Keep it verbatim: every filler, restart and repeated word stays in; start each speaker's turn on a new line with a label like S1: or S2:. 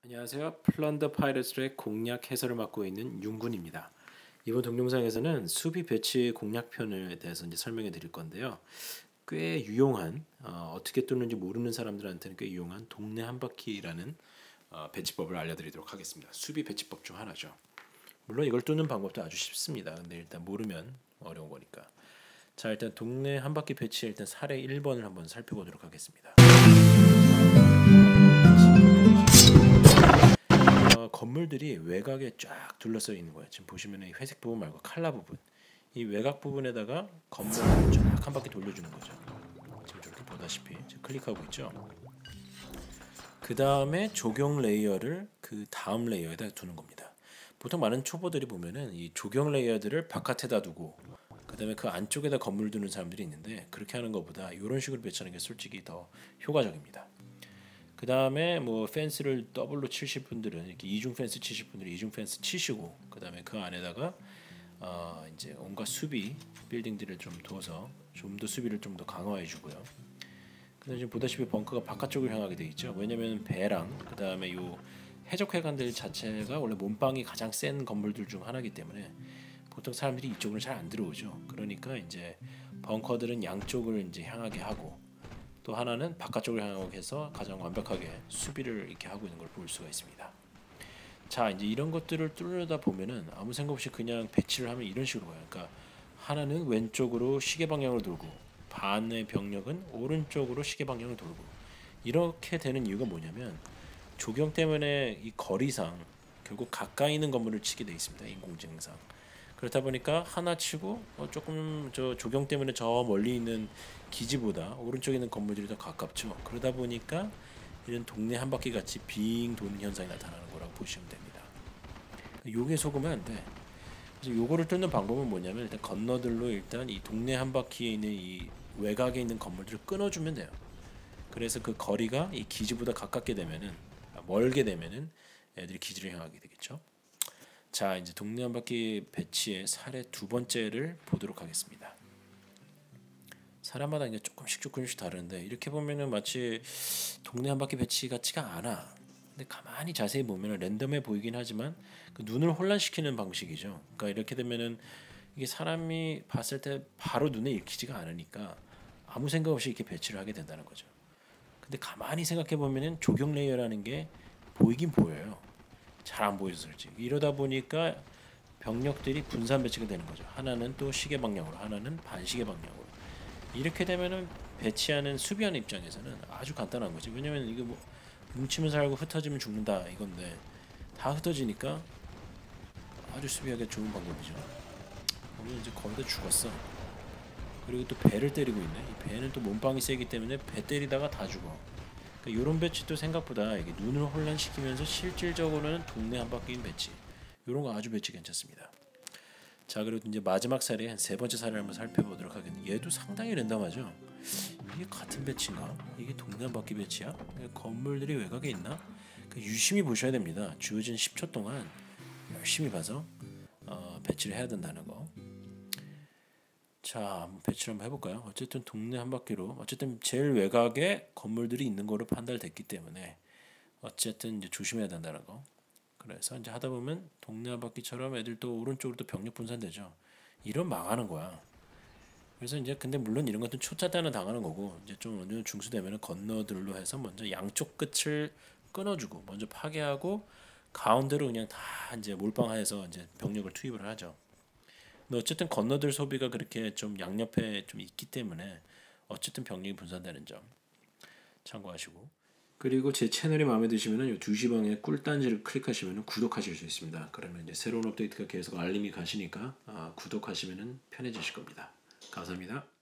S1: 안녕하세요. 플런더 파이러트의 공략 해설을 맡고 있는 윤군입니다. 이번 동영상에서는 수비 배치 공략편에 대해서 이제 설명해 드릴 건데요. 꽤 유용한 어, 떻게 뚫는지 모르는 사람들한테는 꽤 유용한 동네 한바퀴라는 어, 배치법을 알려드리도록 하겠습니다. 수비 배치법 중 하나죠. 물론 이걸 뚫는 방법도 아주 쉽습니다. 근데 일단 모르면 어려운 거니까. 자, 일단 동네 한바퀴 배치 일단 사례 일 번을 한번 살펴보도록 하겠습니다. 어, 건물들이 외곽에 쫙 둘러싸여 있는 거예요. 지금 보시면 이 회색 부분 말고 칼라 부분, 이 외곽 부분에다가 건물을 쫙 한 바퀴 돌려주는 거죠. 지금 저렇게 보다시피 지금 클릭하고 있죠. 그 다음에 조경 레이어를 그 다음 레이어에다 두는 겁니다. 보통 많은 초보들이 보면은 이 조경 레이어들을 바깥에다 두고 그 다음에 그 안쪽에다 건물 두는 사람들이 있는데, 그렇게 하는 것보다 이런 식으로 배치하는 게 솔직히 더 효과적입니다. 그 다음에 뭐 펜스를 더블로 치실 분들은 이렇게 이중 펜스 치실 분들은 이중 펜스 치시고, 그 다음에 그 안에다가 어 이제 온갖 수비 빌딩들을 좀 둬서 좀 더 수비를 좀 더 강화해 주고요. 근데 지금 보다시피 벙커가 바깥쪽을 향하게 돼 있죠. 왜냐면 배랑 그 다음에 요 해적회관들 자체가 원래 몸빵이 가장 센 건물들 중 하나이기 때문에 보통 사람들이 이쪽으로 잘 안 들어오죠. 그러니까 이제 벙커들은 양쪽을 이제 향하게 하고, 또 하나는 바깥쪽을 향하게 해서 가장 완벽하게 수비를 이렇게 하고 있는 걸 볼 수가 있습니다. 자, 이제 이런 것들을 뚫려다 보면은 아무 생각 없이 그냥 배치를 하면 이런 식으로 가요. 그러니까 하나는 왼쪽으로 시계 방향으로 돌고, 반의 병력은 오른쪽으로 시계 방향으로 돌고, 이렇게 되는 이유가 뭐냐면 조경 때문에 이 거리상 결국 가까이 있는 건물을 치게 돼 있습니다. 인공지능상. 그렇다 보니까 하나 치고 어 조금 저 조경 때문에 저 멀리 있는 기지보다 오른쪽에 있는 건물들이 더 가깝죠. 그러다 보니까 이런 동네 한 바퀴 같이 빙 도는 현상이 나타나는 거라고 보시면 됩니다. 요게 속으면 안 돼. 그래서 요거를 뚫는 방법은 뭐냐면 일단 건너들로 일단 이 동네 한 바퀴에 있는 이 외곽에 있는 건물들을 끊어주면 돼요. 그래서 그 거리가 이 기지보다 가깝게 되면은, 멀게 되면은 애들이 기지를 향하게 되겠죠. 자, 이제 동네 한 바퀴 배치의 사례 두 번째를 보도록 하겠습니다. 사람마다 이제 조금씩 조금씩 다른데, 이렇게 보면은 마치 동네 한 바퀴 배치 같지가 않아. 근데 가만히 자세히 보면은 랜덤해 보이긴 하지만 그 눈을 혼란시키는 방식이죠. 그러니까 이렇게 되면은 이게 사람이 봤을 때 바로 눈에 익히지가 않으니까 아무 생각 없이 이렇게 배치를 하게 된다는 거죠. 근데 가만히 생각해 보면은 조경 레이어라는 게 보이긴 보여요. 잘 안 보여서 그렇지. 이러다 보니까 병력들이 분산 배치가 되는 거죠. 하나는 또 시계 방향으로, 하나는 반시계 방향으로. 이렇게 되면은 배치하는 수비하는 입장에서는 아주 간단한 거지. 왜냐면 이게 뭐 뭉치면 살고 흩어지면 죽는다 이건데, 다 흩어지니까 아주 수비하기 좋은 방법이죠. 그러면 이제 거의 다 죽었어. 그리고 또 배를 때리고 있네. 이 배는 또 몸빵이 세기 때문에 배 때리다가 다 죽어. 그러니까 이런 배치도 생각보다 이게 눈을 혼란시키면서 실질적으로는 동네 한 바퀴인 배치, 이런 거 아주 배치 괜찮습니다. 자, 그리고 이제 마지막 사례, 한 세 번째 사례를 한번 살펴보도록 하겠는데, 얘도 상당히 랜덤하죠. 이게 같은 배치인가? 이게 동네 한 바퀴 배치야? 건물들이 외곽에 있나? 유심히 보셔야 됩니다. 주어진 십 초 동안 열심히 봐서 어, 배치를 해야 된다는 거. 자, 한번 배치를 한번 해볼까요? 어쨌든 동네 한 바퀴로, 어쨌든 제일 외곽에 건물들이 있는 거로 판단됐기 때문에 어쨌든 이제 조심해야 된다는 거. 그래서 이제 하다 보면 동네 한 바퀴처럼 애들 또 오른쪽으로 또 병력 분산되죠. 이런 망하는 거야. 그래서 이제 근데 물론 이런 것도 초짜단은 당하는 거고, 이제 좀 어느 정도 중수되면은 건너들로 해서 먼저 양쪽 끝을 끊어주고 먼저 파괴하고 가운데로 그냥 다 이제 몰빵해서 이제 병력을 투입을 하죠. 근데 어쨌든 건너들 소비가 그렇게 좀 양옆에 좀 있기 때문에 어쨌든 병력이 분산되는 점 참고하시고, 그리고 제 채널이 마음에 드시면은 두 시 방에 꿀단지를 클릭하시면은 구독하실 수 있습니다. 그러면 이제 새로운 업데이트가 계속 알림이 가시니까 아, 구독하시면은 편해지실 겁니다. 감사합니다.